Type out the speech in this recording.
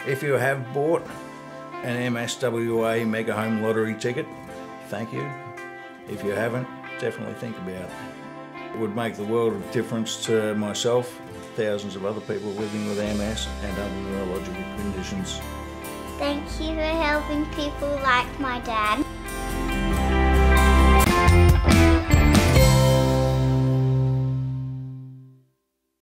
If you have bought an MSWA Mega Home Lottery ticket, thank you. If you haven't, definitely think about it. It would make the world of difference to myself, thousands of other people living with MS and other neurological conditions. Thank you for helping people like my dad.